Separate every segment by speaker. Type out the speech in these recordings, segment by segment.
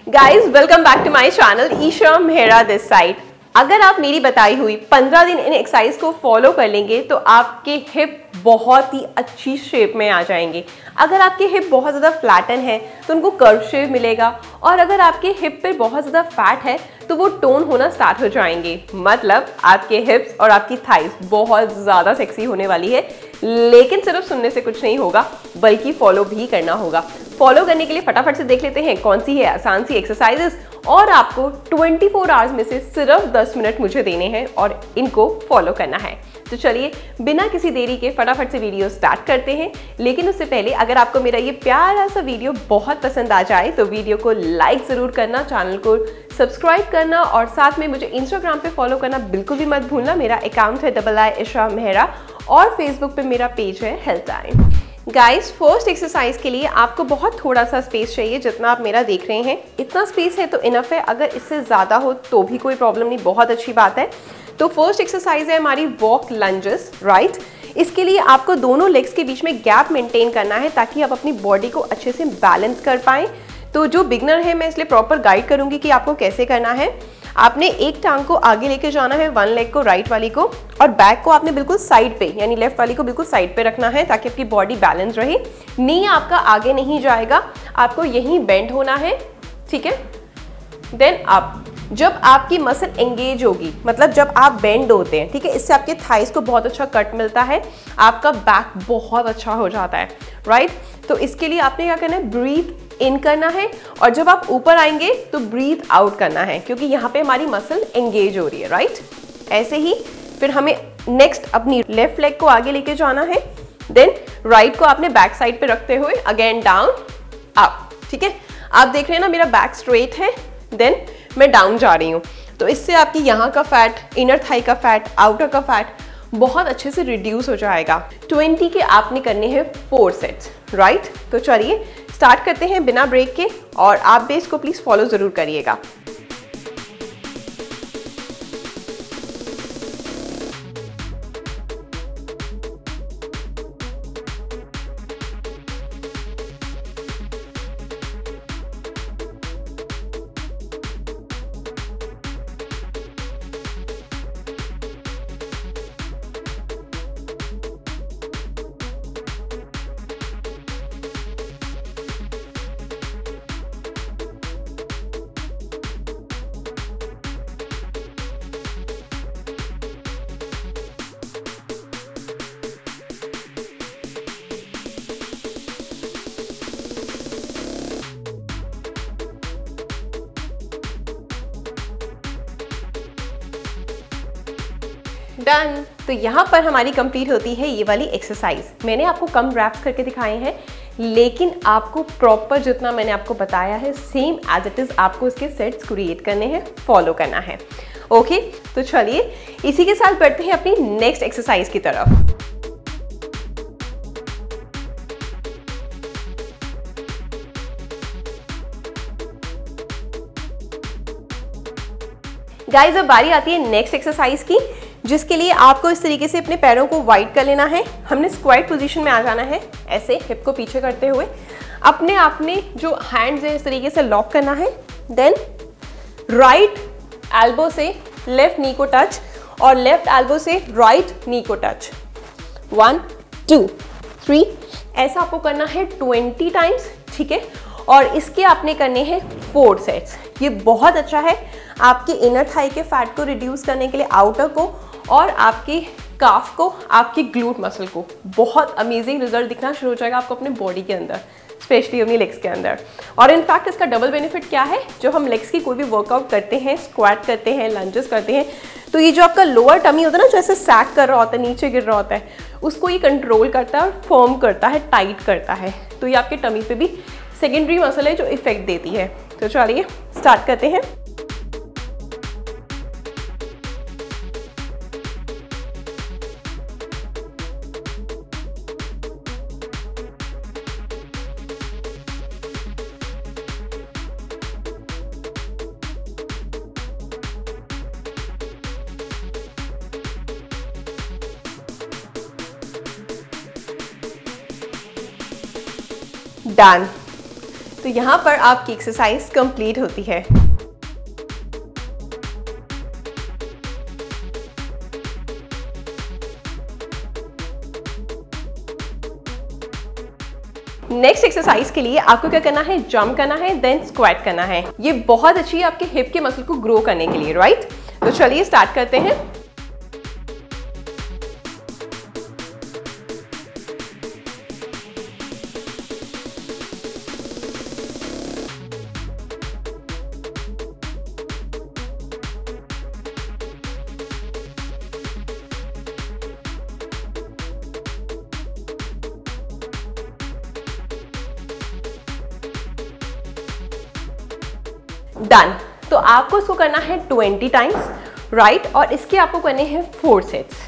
Speaker 1: Guys welcome back to my channel Isha Mehra this side. अगर आप मेरी बताई हुई 15 दिन इन एक्सरसाइज को फॉलो कर लेंगे तो आपके हिप बहुत ही अच्छी शेप में आ जाएंगे। अगर आपके हिप बहुत ज़्यादा फ्लैटन है तो उनको कर्व शेप मिलेगा, और अगर आपके हिप पे बहुत ज़्यादा फैट है तो वो टोन होना स्टार्ट हो जाएंगे। मतलब आपके हिप्स और आपकी थाइस बहुत ज़्यादा सेक्सी होने वाली है। लेकिन सिर्फ सुनने से कुछ नहीं होगा, बल्कि फॉलो भी करना होगा। फॉलो करने के लिए फटाफट से देख लेते हैं कौन सी है आसान सी एक्सरसाइजेस, और आपको 24 आवर्स में से सिर्फ 10 मिनट मुझे देने हैं और इनको फॉलो करना है। तो चलिए बिना किसी देरी के फटाफट से वीडियो स्टार्ट करते हैं। लेकिन उससे पहले अगर आपको मेरा ये प्यारा सा वीडियो बहुत पसंद आ जाए तो वीडियो को लाइक ज़रूर करना, चैनल को सब्सक्राइब करना और साथ में मुझे इंस्टाग्राम पे फॉलो करना बिल्कुल भी मत भूलना। मेरा अकाउंट है ii ईशा मेहरा और फेसबुक पे मेरा पेज है health time. Guys first exercise के लिए आपको बहुत थोड़ा सा स्पेस चाहिए, जितना आप मेरा देख रहे हैं इतना स्पेस है तो इनफ है। अगर इससे ज़्यादा हो तो भी कोई प्रॉब्लम नहीं, बहुत अच्छी बात है। तो फर्स्ट एक्सरसाइज है हमारी वॉक लंजेस, राइट। इसके लिए आपको दोनों लेग्स के बीच में गैप मेंटेन करना है ताकि आप अपनी बॉडी को अच्छे से बैलेंस कर पाएँ। तो जो बिगनर है मैं इसलिए प्रॉपर गाइड करूँगी कि आपको कैसे करना है। आपने एक टांग को आगे लेके जाना है, वन लेग को, राइट वाली को, और बैक को आपने बिल्कुल साइड पे यानी लेफ्ट वाली को बिल्कुल साइड पे रखना है ताकि आपकी बॉडी बैलेंस रहे। नी आपका आगे नहीं जाएगा, आपको यहीं बेंड होना है, ठीक है। देन आप जब आपकी मसल एंगेज होगी, मतलब जब आप बेंड होते हैं, ठीक है, इससे आपके थाइस को बहुत अच्छा कट मिलता है, आपका बैक बहुत अच्छा हो जाता है, राइट। तो इसके लिए आपने क्या करना है, ब्रीथ इन करना है, और जब आप ऊपर आएंगे तो ब्रीथ आउट करना है, क्योंकि यहाँ पे हमारी मसल एंगेज हो रही है, राइट। ऐसे ही फिर हमें नेक्स्ट अपनी लेफ्ट लेग को आगे लेके जाना है। देन राइट को आपने बैक साइड पे रखते हुए अगेन डाउन अप, ठीक है। आप देख रहे हैं ना मेरा बैक स्ट्रेट है, देन मैं डाउन जा रही हूँ। तो इससे आपकी यहाँ का फैट, इनर थाई का फैट, आउटर का फैट बहुत अच्छे से रिड्यूस हो जाएगा। 20 के आपने करने हैं 4 सेट्स, राइट। तो चलिए स्टार्ट करते हैं बिना ब्रेक के, और आप भी इसको प्लीज़ फॉलो ज़रूर करिएगा। डन। तो यहाँ पर हमारी कंप्लीट होती है ये वाली एक्सरसाइज। मैंने आपको कम रैप्स करके दिखाए हैं, लेकिन आपको प्रॉपर जितना मैंने आपको बताया है सेम एज इट इज़ आपको इसके सेट्स क्रिएट करने हैं, फॉलो करना है। ओके, तो चलिए इसी के साथ बढ़ते हैं अपनी नेक्स्ट एक्सरसाइज की तरफ। गाइस अब बारी आती है नेक्स्ट एक्सरसाइज की, जिसके लिए आपको इस तरीके से अपने पैरों को वाइड कर लेना है। हमने स्क्वाट पोजीशन में आ जाना है, ऐसे हिप को पीछे करते हुए अपने आप में जो हैंड्स है इस तरीके से लॉक करना है। देन राइट एल्बो से लेफ्ट नी को टच और लेफ्ट एल्बो से राइट नी को टच। 1 2 3 ऐसा आपको करना है 20 टाइम्स, ठीक है। और इसके आपने करने हैं 4 सेट्स। ये बहुत अच्छा है आपके इनर थाई के फैट को रिड्यूस करने के लिए, आउटर को, और आपके काफ को, आपकी ग्लूट मसल को। बहुत अमेजिंग रिजल्ट दिखना शुरू हो जाएगा आपको अपने बॉडी के अंदर, स्पेशली अपनी लेग्स के अंदर। और इनफैक्ट इसका डबल बेनिफिट क्या है, जो हम लेग्स की कोई भी वर्कआउट करते हैं, स्क्वाट करते हैं, लंजेस करते हैं, तो ये जो आपका लोअर टमी होता है ना, जो ऐसे सैक कर रहा होता है, नीचे गिर रहा होता है, उसको ये कंट्रोल करता है और फर्म करता है, टाइट करता है। तो ये आपके टमी पे भी सेकेंडरी मसल है जो इफेक्ट देती है। तो चलिए स्टार्ट करते हैं। डन। तो तो यहाँ पर आपकी एक्सरसाइज कंप्लीट होती है। नेक्स्ट एक्सरसाइज के लिए आपको क्या करना है, जंप करना है, देन स्क्वाट करना है। ये बहुत अच्छी है आपके हिप के मसल को ग्रो करने के लिए, राइट। तो चलिए स्टार्ट करते हैं। डन। तो आपको इसको करना है 20 टाइम्स, राइट, और इसके आपको करने हैं 4 सेट्स।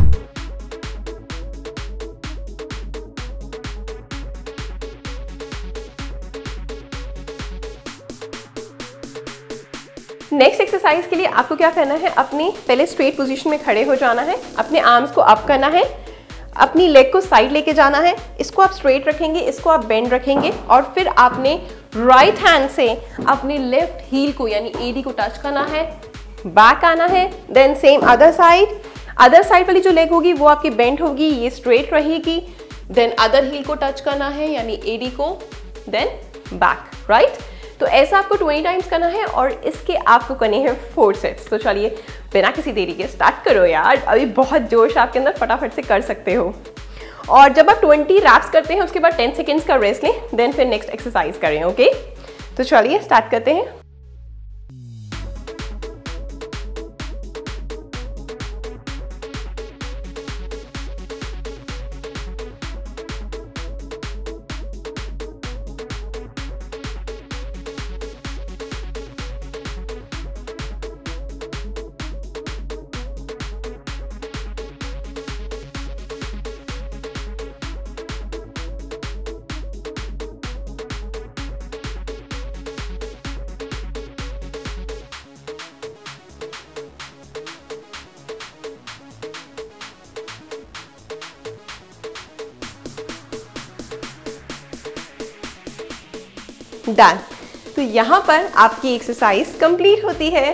Speaker 1: नेक्स्ट एक्सरसाइज के लिए आपको क्या करना है, अपनी पहले स्ट्रेट पोजीशन में खड़े हो जाना है, अपने आर्म्स को अप करना है, अपनी लेग को साइड लेके जाना है, इसको आप स्ट्रेट रखेंगे, इसको आप बेंड रखेंगे, और फिर आपने राइट हैंड से अपने लेफ्ट हील को यानी एडी को टच करना है, बैक आना है, देन सेम अदर साइड वाली जो लेग होगी वो आपकी बेंड होगी, ये स्ट्रेट रहेगी, देन अदर हील को टच करना है यानी एडी को, देन बैक, राइट। तो ऐसा आपको 20 टाइम्स करना है और इसके आपको करने हैं 4 सेट्स। तो चलिए बिना किसी देरी के स्टार्ट करो यार, अभी बहुत जोश आपके अंदर, फटाफट से कर सकते हो। और जब आप 20 रैप्स करते हैं उसके बाद 10 सेकेंड्स का रेस्ट लें, देन फिर नेक्स्ट एक्सरसाइज करें, ओके। तो चलिए स्टार्ट करते हैं। डन। तो यहाँ पर आपकी एक्सरसाइज कंप्लीट होती है।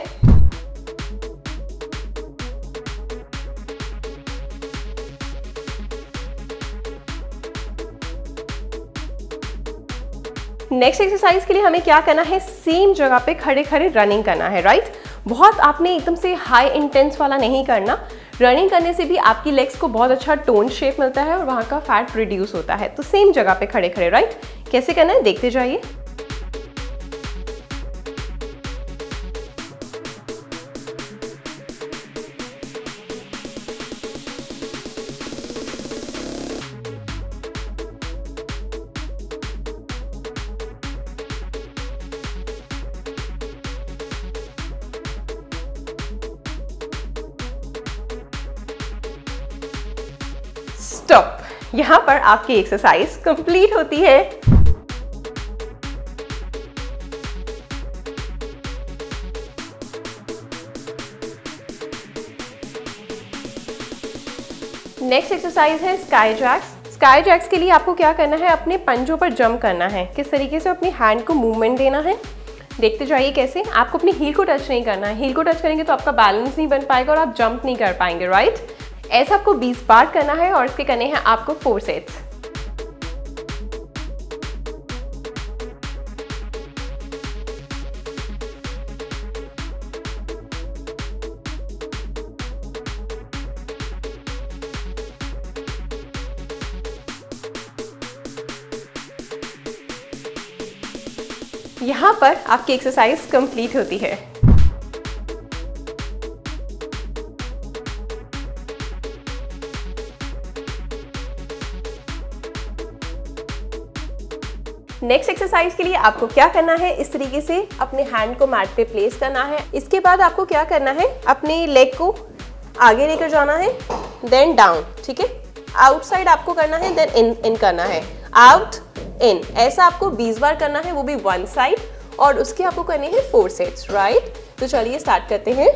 Speaker 1: नेक्स्ट एक्सरसाइज के लिए हमें क्या करना है, सेम जगह पे खड़े खड़े रनिंग करना है, राइट। बहुत आपने एकदम से हाई इंटेंस वाला नहीं करना। रनिंग करने से भी आपकी लेग्स को बहुत अच्छा टोन शेप मिलता है और वहाँ का फैट रिड्यूस होता है। तो सेम जगह पे खड़े खड़े, राइट। कैसे करना है देखते जाइए। स्टॉप। यहां पर आपकी एक्सरसाइज कंप्लीट होती है। नेक्स्ट एक्सरसाइज है स्काई जैक्स। स्काई जैक्स के लिए आपको क्या करना है, अपने पंजों पर जंप करना है। किस तरीके से अपनी हैंड को मूवमेंट देना है देखते जाइए कैसे। आपको अपनी हील को टच नहीं करना है, हील को टच करेंगे तो आपका बैलेंस नहीं बन पाएगा और आप जंप नहीं कर पाएंगे, राइट। ऐसा आपको 20 बार करना है और इसके करने हैं आपको 4 सेट्स। यहाँ पर आपकी एक्सरसाइज कंप्लीट होती है। नेक्स्ट एक्सरसाइज के लिए आपको क्या करना है, इस तरीके से अपने हैंड को मैट पे प्लेस करना है। इसके बाद आपको क्या करना है, अपनी लेग को आगे लेकर जाना है, देन डाउन, ठीक है। आउटसाइड आपको करना है, देन इन करना है, आउट इन। ऐसा आपको 20 बार करना है, वो भी वन साइड, और उसके आपको करने हैं 4 सेट्स, राइट। तो चलिए स्टार्ट करते हैं।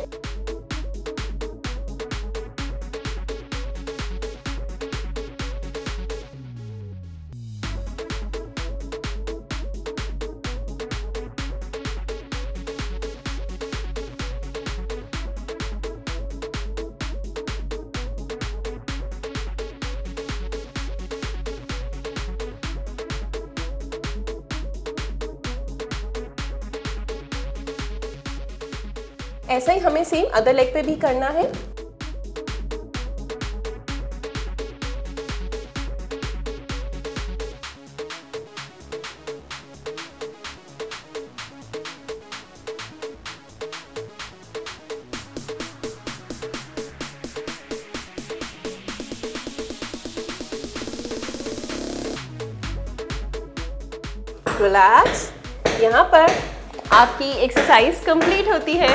Speaker 1: ऐसा ही हमें सेम अदर लेग पे भी करना है। रिलैक्स। यहाँ पर आपकी एक्सरसाइज कंप्लीट होती है।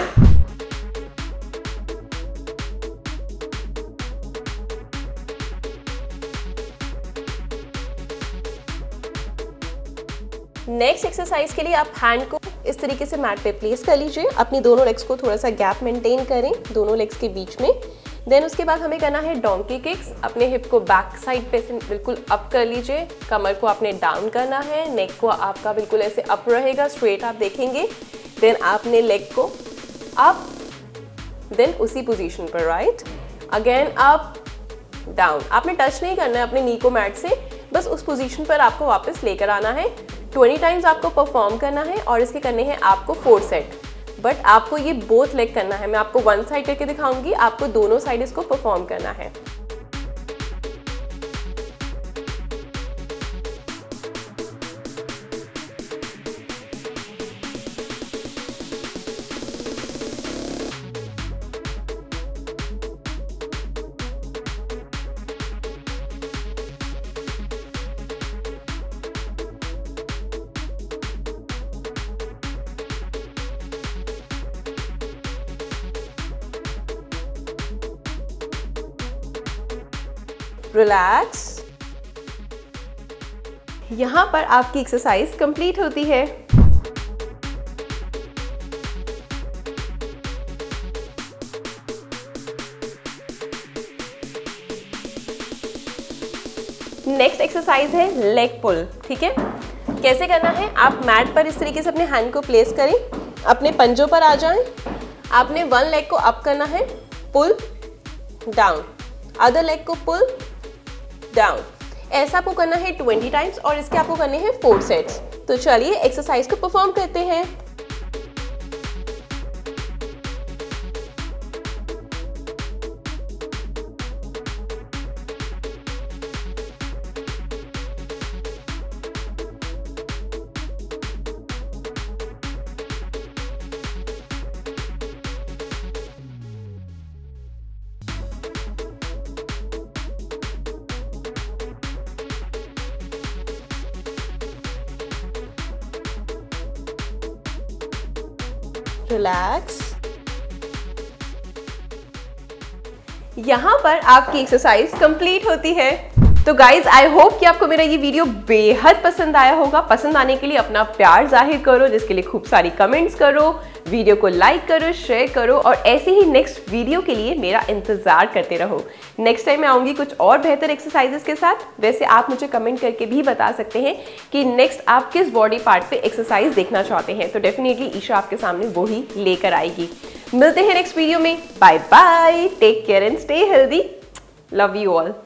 Speaker 1: नेक्स्ट एक्सरसाइज के लिए आप हैंड को इस तरीके से मैट पे प्लेस कर लीजिए। अपनी दोनों लेग्स को थोड़ा सा गैप मेंटेन करें दोनों लेग्स के बीच में। देन उसके बाद हमें करना है डोंकी किक्स। अपने हिप को बैक साइड पे से बिल्कुल अप कर लीजिए। कमर को आपने डाउन करना है। नेक को आपका बिल्कुल ऐसे अप रहेगा, स्ट्रेट आप देखेंगे। देन आपने लेग को अप, देन उसी पोजीशन पर राइट, अगेन अप डाउन। आपने टच नहीं करना है अपने नी को मैट से, बस उस पोजीशन पर आपको वापस लेकर आना है। 20 टाइम्स आपको परफॉर्म करना है और इसके करने हैं आपको 4 सेट। बट आपको ये बोथ लेग करना है। मैं आपको वन साइड करके दिखाऊंगी, आपको दोनों साइड इसको परफॉर्म करना है। रिलैक्स। यहाँ पर आपकी एक्सरसाइज कंप्लीट होती है। नेक्स्ट एक्सरसाइज है लेग पुल। ठीक है, कैसे करना है? आप मैट पर इस तरीके से अपने हैंड को प्लेस करें, अपने पंजों पर आ जाएं। आपने वन लेग को अप करना है, पुल डाउन, अदर लेग को पुल डाउन। ऐसा आपको करना है 20 टाइम्स और इसके आपको करने हैं 4 सेट्स। तो चलिए एक्सरसाइज को परफॉर्म करते हैं। रिलैक्स। यहाँ पर आपकी एक्सरसाइज कंप्लीट होती है। तो गाइज आई होप कि आपको मेरा ये वीडियो बेहद पसंद आया होगा। पसंद आने के लिए अपना प्यार जाहिर करो, जिसके लिए खूब सारी कमेंट्स करो, वीडियो को लाइक करो, शेयर करो और ऐसे ही नेक्स्ट वीडियो के लिए मेरा इंतजार करते रहो। नेक्स्ट टाइम मैं आऊँगी कुछ और बेहतर एक्सरसाइजेस के साथ। वैसे आप मुझे कमेंट करके भी बता सकते हैं कि नेक्स्ट आप किस बॉडी पार्ट पे एक्सरसाइज देखना चाहते हैं, तो डेफिनेटली ईशा आपके सामने वो ही लेकर आएगी। मिलते हैं नेक्स्ट वीडियो में। Bye bye, take care and stay healthy. Love you all.